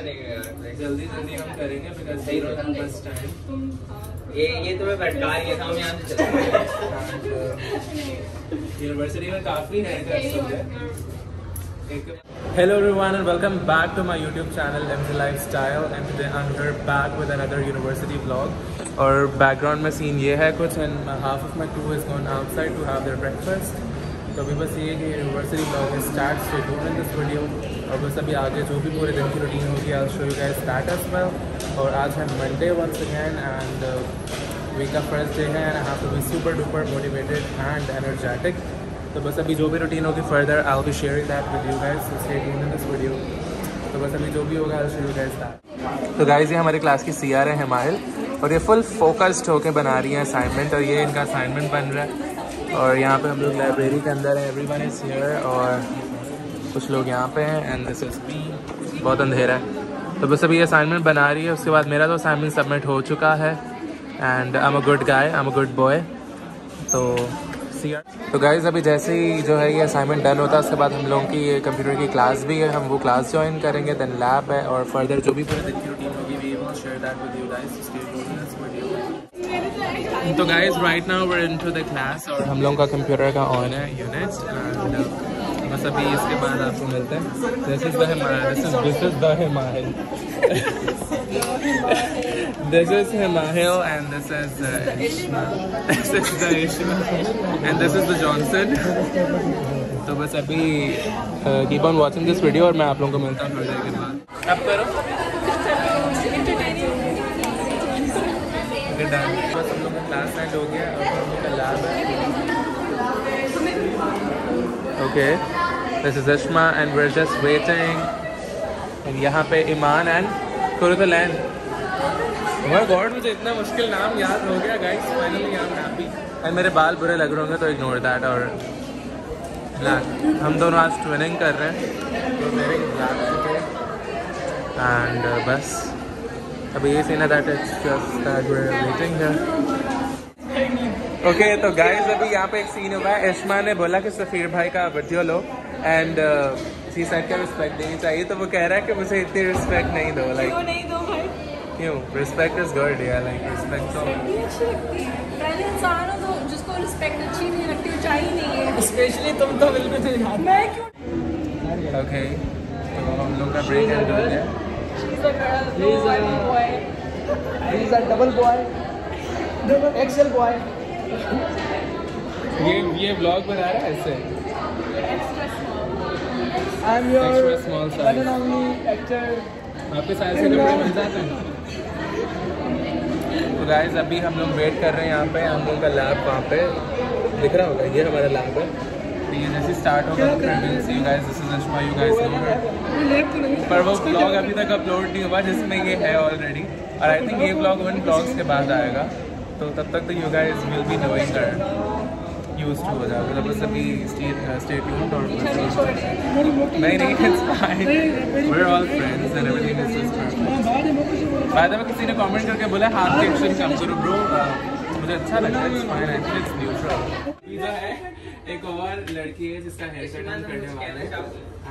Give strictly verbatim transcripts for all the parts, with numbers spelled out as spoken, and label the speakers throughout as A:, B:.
A: बनेगा यार,
B: जल्दी जल्दी हम करेंगे बिकॉज़
A: सही
B: we don't have much time.
A: ये ये तुम्हें भटका रही है, हम यहाँ से चलेंगे।
B: यूनिवर्सिटी में काफ़ी है कर Hello everyone and welcome back to my YouTube channel M Z Lifestyle, and today I'm here back with another university vlog. और background में scene ये है कुछ, and half of my crew is gone outside to have their breakfast. तो अभी बस ये कि यूनिवर्सिटी ब्लॉग स्टार्ट से डू इन दिस वीडियो, और बस अभी आगे जो भी पूरे दिन की रूटीन होगी I will show you guys that as well. और आज है Monday once again and week का फर्स्ट डे है, and I have to be super duper motivated and energetic. तो बस अभी जो भी रूटीन होगी further I will be sharing that with you guys, so stay tuned in this video. तो बस अभी जो भी होगा I will show you guys that. तो गाइस ये हमारी क्लास की सी आर है हिमायल, और ये फुल फोकस्ड होकर बना रही है असाइनमेंट, और ये इनका असाइनमेंट बन रहा है। और यहाँ पे हम लोग लाइब्रेरी के अंदर हैं, एवरीवन इज हियर, और कुछ लोग यहाँ पे हैं, एंड दिस इज मी। बहुत अंधेरा है। तो बस अभी ये असाइनमेंट बना रही है, उसके बाद मेरा तो असाइनमेंट सबमिट हो चुका है, and I am a good guy, I am a good boy. तो तो गाइज़ अभी जैसे ही जो है ये असाइनमेंट डन होता है, उसके बाद हम लोगों की ये कंप्यूटर की क्लास भी है, हम वो क्लास ज्वाइन करेंगे, देन लैब है, और फर्दर जो भी पूरे दिन की रूटीन होगी we will share that with you guys. Stay tuned in this video. तो guys right now we are into the class, और हम लोगों का कंप्यूटर का ऑन है यूनिट, एंड बस अभी इसके बाद आपको मिलते हैं। This is the Himail, this is this is the Himail This is Himail and this is uh, Ishma. This is the Ishma and this is the Johnson. तो बस अभी keep on watching this video, और मैं आप लोगों को मिलता हूँ थोड़ी देर के बाद। अब करो। डन। बस हम लोग का क्लास एंड हो गया, और हम लोग का लैब है। Okay, this is Ishma and we're just waiting. and यहाँ पे Iman and Quratulain. My god, मुझे इतना मुश्किल नाम याद हो गया guys, finally I am happy. And मेरे बाल बुरे लग रहे होंगे तो इग्नोर दैट। और ब्लैक, हम दोनों आज ट्विनिंग कर रहे हैं, तो मेरे ब्लैक चुके, एंड uh, बस अभी ये सीन है that it's just that we are waiting here. Okay तो गाइस अभी यहाँ पे एक सीन हुआ है, इश्मा ने बोला कि सफ़ीर भाई का वीडियो लो, एंड सी साइड का रिस्पेक्ट देनी चाहिए, तो वो कह रहा है कि मुझे इतनी रिस्पेक्ट नहीं दो। लाइक
C: क्यों नहीं दो भाई?
B: क्यों? रिस्पेक्ट इज गुड यार, लाइक रिस्पेक्ट तो
C: अच्छी लगती है। पहले इंसान हो तो जिसको रिस्पेक्ट अच्छी नहीं लगती वो चाहिए नहीं है, स्पेशली तुम तो बिल्कुल नहीं यार। मैं क्यों?
B: ओके तो हम लोग का ब्रेक एंड हो गया।
C: She is a girl, no I am a boy,
D: he is a double boy, double excel boy.
B: ये ये व्लॉग बना रहा है इससे।
C: Extra small.
D: I am your
B: extra small
D: one
B: size.
D: And only actor.
B: आपके size से कपड़े मिल जाते हैं। तो गाइस अभी हम लोग वेट कर रहे हैं यहाँ पे, हम लोग का लैब वहाँ पे दिख रहा होगा, ये हमारा लैब है। तो ये जैसे स्टार्ट होगा तो फिर will see you guys, this is Ishma, you guys know her. पर वो ब्लॉग अभी तक अपलोड नहीं हुआ जिसमें ये है ऑलरेडी, और आई थिंक ये ब्लॉग वन ब्लॉग्स के बाद आएगा, तो तब तक तो you guys will be knowing her, use to हो जाएगा। मतलब बस अभी स्टे ट्यून्ड, और नहीं नहीं it's fine, we are all friends and everything is just perfect. बाद में किसी ने कमेंट करके बोला हाथ के एक्शन कम करो ब्रो, मुझे अच्छा लगा, it's fine, I think it's neutral. Visa है एक और लड़की है जिसका हेयर कट हम करने वाले हैं,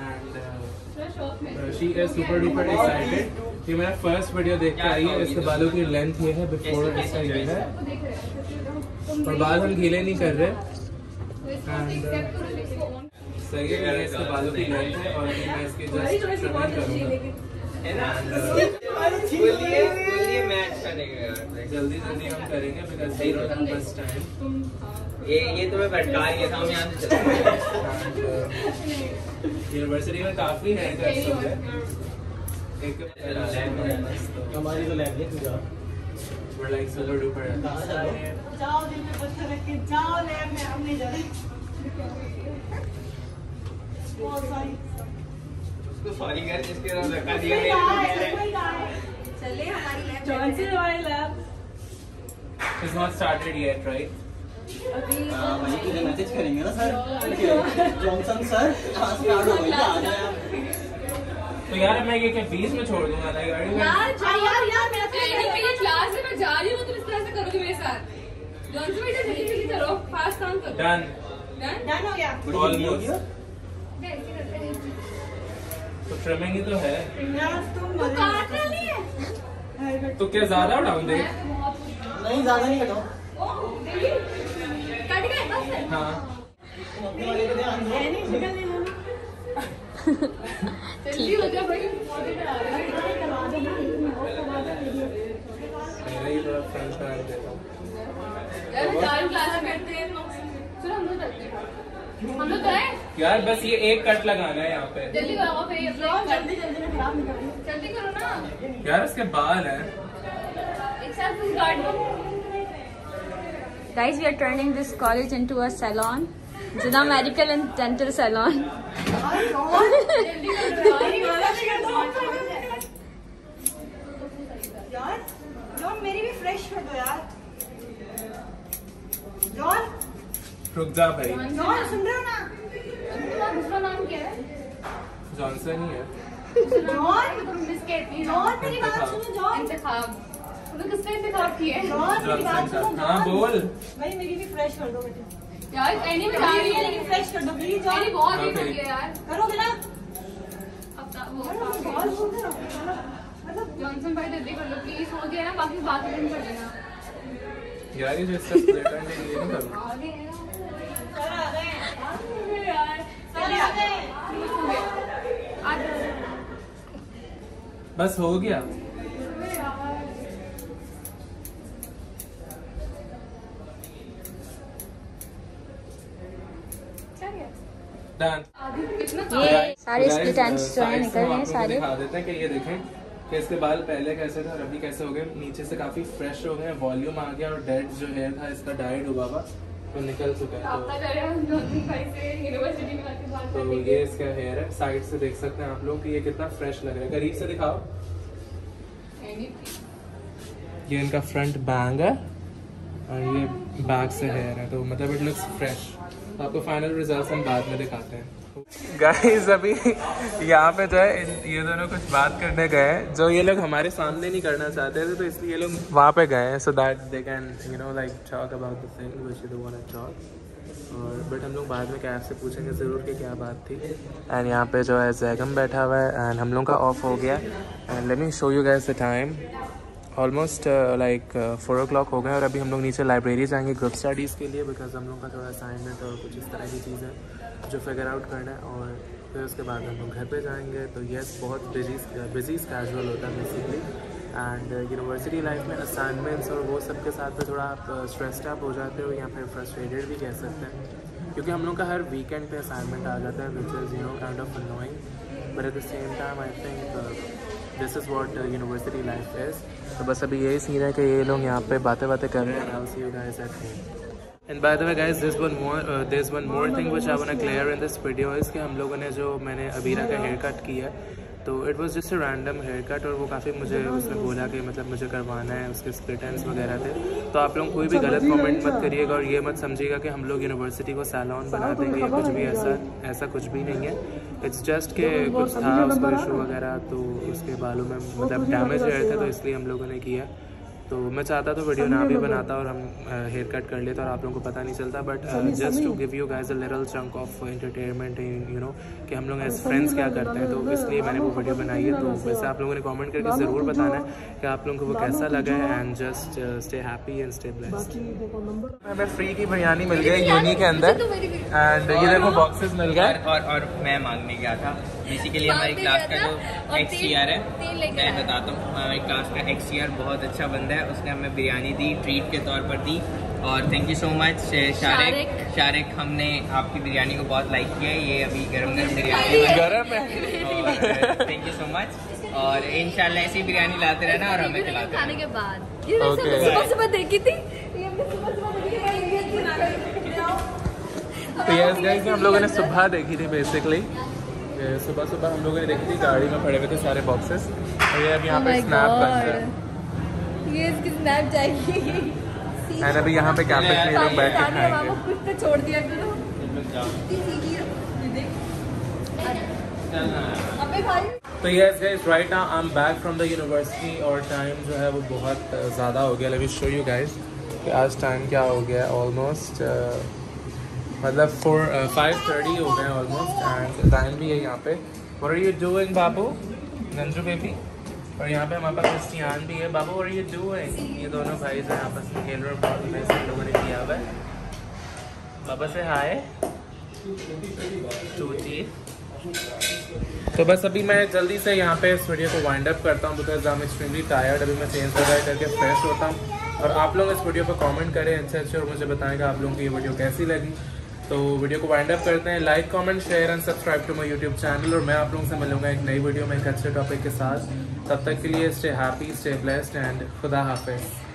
B: and she is super duper excited. ये मेरा फर्स्ट वीडियो देख के आई है, इसके बालों की लेंथ ये है, बिफोर इसका ये है, और बाल हम गीले नहीं कर रहे। एंड सही है, ये इसके बालों की लेंथ है, और मैं इसके जस्ट ट्रिमिंग करूँगा।
A: बोलिए बोलिए मैच करेंगे यार,
B: जल्दी जल्दी हम करेंगे because we don't have much time.
A: ये ये तुम्हें भटका रही है, हम यहाँ से चलेंगे।
B: यूनिवर्सिटी में काफ़ी है कर सकते, एक
D: हमारी तो लैब है, जाओ।
B: we're like super duper
C: जाओ दिल में पत्थर रख के जाओ लैब में, हम नहीं जा रहे।
A: उसको सॉरी कर जिसके नाम रखा दिया
C: चले हमारी लैब, जॉनसन हमारी lab.
B: it's not started yet, right?
C: अभी
D: वही तुझे मैसेज करेंगे ना सर, जॉनसन सर कहाँ स्टार्ट हो गई, आ गए आप।
B: तो यार मैं ये क्या बीच में छोड़ दूंगा, लाइक
C: यार यार यार मेरा ट्रेनिंग के लिए क्लास में मैं जा रही हूँ, तुम इस तरह से करोगे मेरे साथ। जॉनसन बेटा जल्दी जल्दी करो, फास्ट काम करो।
B: डन
C: डन डन हो गया।
B: ऑलमोस्ट। तो ट्रिमिंग ही तो है।
C: तो काटना नहीं है।
B: तो क्या ज्यादा उठाऊं देख?
D: नहीं ज्यादा नहीं कटाओ।
C: कट गए बस।
B: हाँ
D: अपने वाले पे ध्यान दो।
C: जल्दी हो जा भाई।
B: मेरा ही थोड़ा फ्रंट करा देता हूँ।
C: यार चार क्लास करते हैं लोग। चलो हम लोग करते हैं। हम लोग करें?
B: यार बस ये एक कट लगाना है यहाँ पे।
C: जल्दी करो भाई अपना जल्दी जल्दी में खराब नहीं करो। जल्दी करो ना।
B: यार इसके बाल हैं।
C: एक साथ कुछ काट दो।
E: Guys, we are turning this college into a salon. Jinnah Medical and Dental Salon.
C: जल्दी करो
F: यार जॉन मेरी भी फ्रेश कर दो यार। जॉन
B: रुक जा भाई।
F: जॉन सुन रहे हो ना?
C: तुम्हारा दूसरा नाम क्या है?
B: जॉनसन ही है।
F: जॉन
C: तुम मिस कहती हो।
F: जॉन मेरी बात सुनो जॉन।
C: इंतखाब। तुमने किसका इंतखाब किया है?
F: जॉन मेरी बात
B: जॉनसन
F: सुनो
B: का। हाँ
F: जॉन।
B: बोल।
F: भाई मेरी भी फ्रेश कर दो बेटे।
C: यार एनी में जा रही है लेकिन
F: फ्रेश कर दो प्लीज जॉन।
C: एनी बहुत देर हो गया यार।
F: करोगे ना?
C: अब तक वो
F: कॉल बोलते रहो मतलब
C: जॉनसन भाई जल्दी कर लो प्लीज। हो गया ना बाकी बात कर लेना।
B: यार ये जो इसका स्प्लिट है ये नहीं करूँ।
C: आ गए हैं।
F: सर आ गए
C: यार
F: सर आ गए।
C: आ जाओ।
B: बस हो गया। Done.
E: ये सारे
B: तो
E: split
B: guys,
E: ends
B: uh,
E: जो है
B: sides
E: निकल
B: हम
E: रहे हैं
B: आपको
E: सारे।
B: दिखा देते हैं कि ये देखें कि इसके बाल पहले कैसे थे और अभी कैसे हो गए। नीचे से काफी फ्रेश हो गए, वॉल्यूम आ गया और डेड जो हेयर था इसका डाइड हुआ हुआ तो निकल चुका है।
C: आपका कर रहे हैं जॉनसन भाई से यूनिवर्सिटी में आके बात
B: तो, तो
C: करने
B: ये इसका हेयर है। साइड से देख सकते हैं आप लोग कि ये कितना फ्रेश लग रहा है। करीब से दिखाओ। ये इनका फ्रंट बैंग है और ये बैक से हेयर है तो मतलब इट लुक्स फ्रेश। तो आपको फाइनल रिजल्ट हम बाद में दिखाते हैं। गाइस अभी यहाँ पे जो है ये दोनों कुछ बात करने गए हैं जो ये लोग हमारे सामने नहीं करना चाहते थे तो इसलिए ये लोग वहाँ पे गए हैं so that they can you know like talk about the thing which you want to talk. और बट हम लोग बाद में कैब से पूछेंगे ज़रूर कि क्या बात थी। एंड यहाँ पे जो है जैगम बैठा हुआ है एंड हम लोग का ऑफ हो गया। And let me show you guys the time. Almost like four o'clock हो गए और अभी हम लोग नीचे लाइब्रेरी जाएंगे ग्रुप स्टडीज़ के लिए बिकॉज हम लोग का थोड़ा असाइनमेंट और कुछ इस तरह की चीज़ें जो फिगर आउट करना है और फिर उसके बाद हम लोग घर पे जाएंगे। तो यस बहुत बिजी बिजी कैजुअल होता है बेसिकली। एंड यूनिवर्सिटी लाइफ में असाइनमेंट्स और वो सब के साथ में थोड़ा आप स्ट्रेस्ड अप हो जाते हो या फिर फ्रस्ट्रेटेड भी कह सकते हैं क्योंकि हम लोग का हर वीकेंड पे असाइनमेंट आ जाता है which is you know kind of annoying but at the same time I think this is what university life is. तो बस अभी यही सीन है कि ये लोग यहाँ पे बातें बातें कर रहे हैं। I will see you guys at home. And by the way guys this one more this one more thing which I want to clear in this video is कि हम लोगों ने जो मैंने अबीरा का हेयर कट किया तो it was just a random hair cut और वो काफ़ी मुझे उसने बोला कि मतलब मुझे करवाना है उसके स्प्लिट एंड्स वगैरह थे। तो आप लोग कोई भी गलत कमेंट मत करिएगा और ये मत समझिएगा कि हम लोग यूनिवर्सिटी को सैलून बना देंगे या कुछ भी ऐसा ऐसा कुछ भी नहीं है। इट्स जस्ट के कुछ था उसको इशू वगैरह तो उसके बालों में मतलब डैमेज हेयर थे तो इसलिए हम लोगों ने किया। तो मैं चाहता तो वीडियो ना भी बनाता और हम हेयर कट कर लेते और आप लोगों को पता नहीं चलता but just to give you guys a little chunk of entertainment you know कि हम लोग एज फ्रेंड्स क्या करते हैं तो इसलिए मैंने वो वीडियो बनाई है। तो वैसे आप लोगों ने कमेंट करके ज़रूर बताना है कि आप लोगों को वो कैसा लगा है and just stay happy and stay blessed. हमें फ्री की बिरयानी मिल गई यूनी के अंदर एंड ये देखो बॉक्सेस मिल गए
A: और और मैं मांगने गया था बेसिकली हमारी क्लास का जो एक्स सी आर है मैं बताता हूँ हमारी क्लास का एक्स सी आर बहुत अच्छा बंदा है उसने हमें बिरयानी दी ट्रीट के तौर पर दी और thank you so much Shariq Shariq हमने आपकी बिरयानी को बहुत लाइक किया है। ये अभी गरम गरम बिरयानी
B: गरम है
A: और थैंक यू सो मच और इंशाल्लाह ऐसी बिरयानी लाते रहना और हमें खिलाते
E: खाने
A: रहना।
E: के बाद ये
B: Okay.
E: सुबह सुबह देखी थी ये हमने सुबह सुबह देखी थी।
B: तो यस गाइस हम लोगों ने सुबह देखी थी बेसिकली सुबह सुबह हम लोगों ने देखी थी गाड़ी में पड़े हुए थे सारे बॉक्सेस और ये अब यहाँ पे स्नैप बन रहा है।
E: ये इसकी स्नैप जाएगी
B: एंड अभी यहाँ पे कैफे में लोग बैठ के खाएंगे।
E: कुछ तो छोड़ दिया करो अबे भाई।
B: तो yes guys right now I am back from the university और टाइम जो है वो बहुत ज़्यादा हो गया। Let me show you guys कि आज टाइम क्या हो गया ऑलमोस्ट मतलब फोर फाइव थर्टी हो गए ऑलमोस्ट एंड टाइम भी है यहाँ पे What are you doing, बाबू? नंजू बेबी। और यहाँ पे हमारे पास क्रिस्टियान भी है। बाबू what are you doing? ये दोनों भाई से आपस में खेल रहे बहुत में सब लोगों ने किया हुआ है। बाबा से हाय। टूटी। तो बस अभी मैं जल्दी से यहाँ पे इस वीडियो को वाइंड अप करता हूँ because I am extremely tired. अभी मैं चेंज वगैरह करके फ्रेश होता हूँ और आप लोग इस वीडियो पर कमेंट करें अच्छे अच्छे और मुझे बताएगा आप लोगों को ये वीडियो कैसी लगी। तो वीडियो को वाइंड अप करते हैं। Like comment share and subscribe to my YouTube channel और मैं आप लोगों से मिलूंगा एक नई वीडियो में एक अच्छे टॉपिक के साथ। तब तक के लिए stay happy, stay blessed and खुदा हाफिज़।